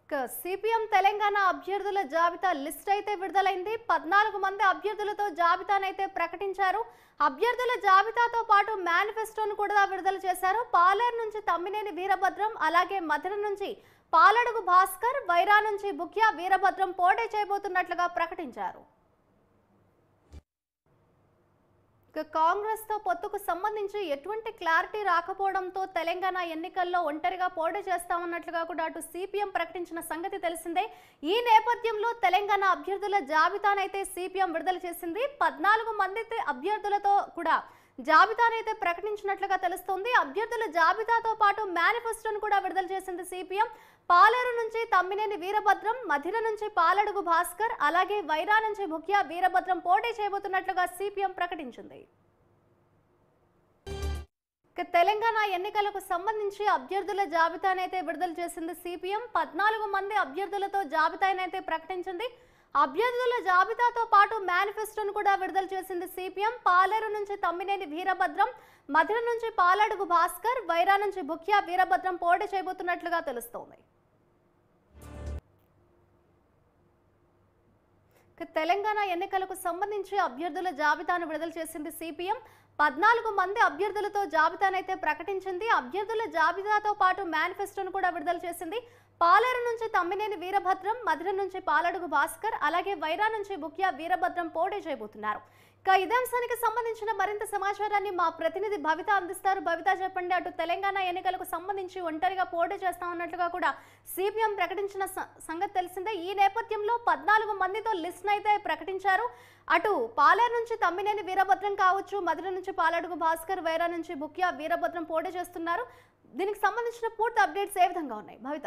CPM Telangana అభ్యర్థుల జాబితా list అయితే విడుదలైంది. 14 మంది అభ్యర్థులతో జాబితానైతే ప్రకటించారు. అభ్యర్థుల జాబితాతో పాటు మేనిఫెస్టోను కూడా విడుదల చేశారు. పాలేరు నుంచి తమ్మినేని వీరభద్రం, అలాగే మధుర నుంచి పాలడుగు భాస్కర్, వైరా నుంచి బుక్యా వీరభద్రం పోటీ చేయబోతున్నట్లుగా ప్రకటించారు. కాంగ్రెస్ తో పొత్తుకు సంబంధించి ఎటువంటి క్లారిటీ రాకపోవడంతో తెలంగాణ ఎన్నికల్లో ఒంటరిగా పోటీ చేస్తామన్నట్లుగా కూడా అటు సిపిఎం ప్రకటించిన సంగతి తెలిసిందే. ఈ నేపథ్యంలో తెలంగాణ అభ్యర్థుల జాబితానైతే సిపిఎం విడుదల చేసింది. 14 మంది అభ్యర్థులతో కూడా జాబితానైతే ప్రకటించినట్లుగా తెలుస్తోంది. అభ్యర్థుల జాబితాతో పాటు మేనిఫెస్టోను కూడా విడుదల చేసింది సిపిఎం. పాలేరు నుంచి తమ్మినేని వీరభద్రం, మధిర నుంచి పాలడుగు భాస్కర్, అలాగే వైరా నుంచి బుక్యా వీరభద్రం పోటీ చేయబోతున్నట్లుగా సిపిఎం ప్రకటించింది. తెలంగాణ ఎన్నికలకు సంబంధించి అభ్యర్థుల జాబితానైతే విడుదల చేసింది సిపిఎం. 14 మంది అభ్యర్థులతో జాబితానైతే ప్రకటించింది. అభ్యర్థుల జాబితాతో పాటు మేనిఫెస్టోను కూడా విడుదల చేసింది సిపిఎం. పాలేరు నుంచి తమ్మినేని వీరభద్రం, మధిర నుంచి పాలడుగు భాస్కర్, వైరా నుంచి బుక్యా వీరభద్రం పోటీ చేయబోతున్నట్లుగా తెలుస్తోంది. తెలంగాణ ఎన్నికలకు సంబంధించి అభ్యర్థుల జాబితాను విడుదల చేసింది సిపిఎం. 14 మంది అభ్యర్థులతో జాబితానైతే ప్రకటించింది. అభ్యర్థుల జాబితాతో పాటు మేనిఫెస్టోను కూడా విడుదల చేసింది. పాలేరు నుంచి తమ్మినేని వీరభద్రం, మధుర నుంచి పాలడుగు భాస్కర్, అలాగే వైరా నుంచి బుక్యా వీరభద్రం పోటీ చేయబోతున్నారు. ఇదే అంశానికి సంబంధించిన మరింత సమాచారాన్ని మా ప్రతినిధి భవిత అందిస్తారు. భవిత, చెప్పండి. అటు తెలంగాణ ఎన్నికలకు సంబంధించి ఒంటరిగా పోటీ చేస్తామన్నట్లుగా కూడా సిపిఎం ప్రకటించిన సంగతి తెలిసిందే. ఈ నేపథ్యంలో 14 మందితో లిస్ట్ అయితే ప్రకటించారు. అటు పాలేరు నుంచి తమ్మినేని వీరభద్రం కావచ్చు, మధుర నుంచి పాలడుగు భాస్కర్, వైరా నుంచి బుక్యా వీరభద్రం పోటీ చేస్తున్నారు. దీనికి సంబంధించిన పూర్తి అప్డేట్స్ ఏ విధంగా ఉన్నాయి భవిత?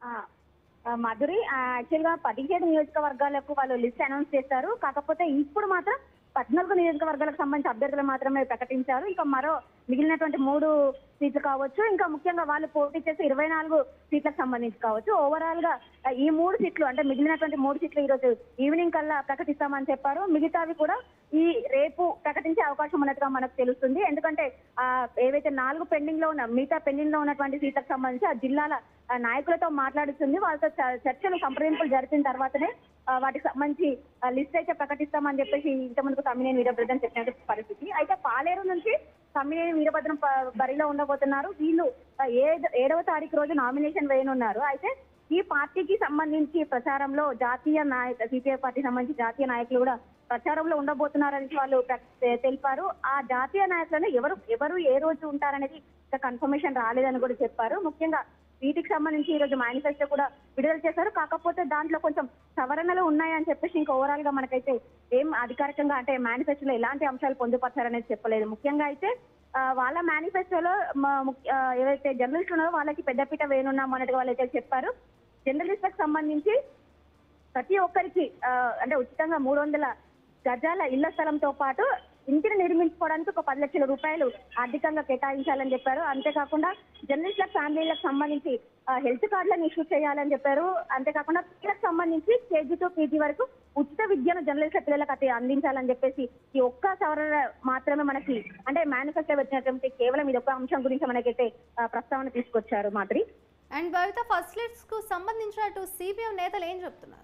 మధురి, యాక్చువల్ గా 17 నియోజకవర్గాలకు వాళ్ళు లిస్ట్ అనౌన్స్ చేశారు. కాకపోతే ఇప్పుడు మాత్రం 14 నియోజకవర్గాలకు సంబంధించిన అభ్యర్థులు మాత్రమే ప్రకటించారు. ఇంకా మరో మిగిలినటువంటి 3 సీట్లు కావచ్చు, ఇంకా ముఖ్యంగా వాళ్ళు పోటీ చేసే 24 సీట్లకు సంబంధించి కావచ్చు. ఓవరాల్ గా ఈ 3 సీట్లు అంటే మిగిలినటువంటి 3 సీట్లు ఈ రోజు ఈవినింగ్ కల్లా ప్రకటిస్తామని చెప్పారు. మిగతావి కూడా ఈ రేపు ప్రకటించే అవకాశం ఉన్నట్టుగా మనకు తెలుస్తుంది. ఎందుకంటే ఏవైతే 4 పెండింగ్ లో ఉన్న మిగతా పెండింగ్ లో ఉన్నటువంటి సీట్లకు సంబంధించి ఆ జిల్లాల నాయకులతో మాట్లాడుతుంది. వాళ్ళతో చర్చలు సంప్రదింపులు జరిపిన తర్వాతనే వాటికి సంబంధించి లిస్ట్ అయితే ప్రకటిస్తామని చెప్పేసి ఇంతకుముందు తమ్మినేని వీరభద్రం చెప్పిన పరిస్థితి. అయితే పాలేరు నుంచి తమ్మినేని వీరభద్రం బరిలో ఉండబోతున్నారు. వీళ్ళు 7వ తారీఖు రోజు నామినేషన్ వేయనున్నారు. అయితే ఈ పార్టీకి సంబంధించి ప్రచారంలో జాతీయ సిపిఐ పార్టీకి సంబంధించి జాతీయ నాయకులు కూడా ప్రచారంలో ఉండబోతున్నారని వాళ్ళు తెలిపారు. ఆ జాతీయ నాయకులను ఎవరు ఏ రోజు ఉంటారనేది కన్ఫర్మేషన్ రాలేదని కూడా చెప్పారు. ముఖ్యంగా వీటికి సంబంధించి ఈ రోజు మేనిఫెస్టో కూడా విడుదల చేశారు. కాకపోతే దాంట్లో కొంచెం సవరణలు ఉన్నాయని చెప్పేసి ఇంకా ఓవరాల్ గా మనకైతే ఏం అధికారికంగా అంటే మేనిఫెస్టోలో ఎలాంటి అంశాలు పొందుపరచారనేది చెప్పలేదు. ముఖ్యంగా అయితే వాళ్ళ మేనిఫెస్టోలో ఏవైతే జర్నలిస్టులు ఉన్నారో వాళ్ళకి పెద్దపీట వేయనున్నాం అన్నట్టుగా వాళ్ళైతే చెప్పారు. జర్నలిస్టులకు సంబంధించి ప్రతి ఒక్కరికి అంటే ఉచితంగా 300 గజాల ఇళ్ల స్థలంతో పాటు ఇంటిని నిర్మించుకోవడానికి ఒక 10 లక్షల రూపాయలు ఆర్థికంగా కేటాయించాలని చెప్పారు. అంతేకాకుండా జర్నలిస్టుల ఫ్యామిలీలకు సంబంధించి హెల్త్ కార్డులను ఇష్యూ చేయాలని చెప్పారు. అంతేకాకుండా పిల్లలకు సంబంధించి కేజీ టు పీజీ వరకు ఉచిత విద్యను జర్నలిస్టుల పిల్లలకు అందించాలని చెప్పేసి ఈ ఒక్క సవరణ మాత్రమే మనకి అంటే మేనిఫెస్టో వచ్చినటువంటి కేవలం ఇది ఒక అంశం గురించి మనకైతే ప్రస్తావన తీసుకొచ్చారు Madhuri. And Bhavitha, first list కు సంబంధించి అటు సిపిఎం నేతలు ఏం చెప్తున్నారు?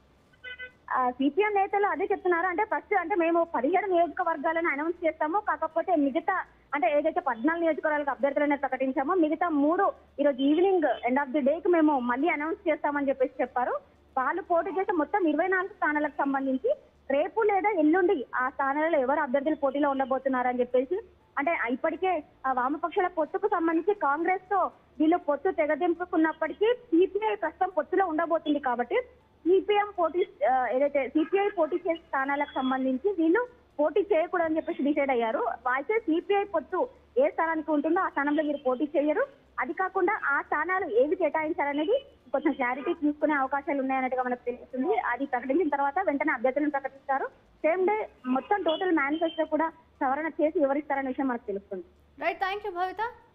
సిపిఎం నేతలు అదే చెప్తున్నారు. అంటే ఫస్ట్ అంటే మేము 17 నియోజకవర్గాలను అనౌన్స్ చేస్తాము. కాకపోతే మిగతా అంటే ఏదైతే 14 నియోజకవర్గాలకు అభ్యర్థులను ప్రకటించామో మిగతా 3 ఈ రోజు evening end of the day కి మేము మళ్ళీ అనౌన్స్ చేస్తామని చెప్పేసి చెప్పారు. వాళ్ళు పోటీ చేసే మొత్తం 24 స్థానాలకు సంబంధించి రేపు లేదా ఎల్లుండి ఆ స్థానాలలో ఎవరు అభ్యర్థులు పోటీలో ఉండబోతున్నారని చెప్పేసి అంటే ఇప్పటికే వామపక్షాల పొత్తుకు సంబంధించి కాంగ్రెస్ తో వీళ్ళు పొత్తు తెగదింపుకున్నప్పటికీ సిపిఐ ప్రస్తుతం పొత్తులో ఉండబోతుంది. కాబట్టి సిపిఎం ఏదైతే సిపిఐ పోటీ చేసే స్థానాలకు సంబంధించి వీళ్ళు పోటీ చేయకూడదని చెప్పేసి డిసైడ్ అయ్యారు. అయితే సిపిఐ పొత్తు ఏ స్థానానికి ఉంటుందో ఆ స్థానంలో వీరు పోటీ చేయరు. అది కాకుండా ఆ స్థానాలు ఏవి కేటాయించాలనేది కొంచెం క్లారిటీ తీసుకునే అవకాశాలు ఉన్నాయన్నట్టుగా మనకు తెలుస్తుంది. అది ప్రకటించిన తర్వాత వెంటనే అభ్యర్థులను ప్రకటిస్తారు. సేమ్ డే మొత్తం టోటల్ మేనిఫెస్టో కూడా సవరణ చేసి వివరిస్తారనే విషయం మనకు తెలుస్తుంది. Right, thank you Bhavitha.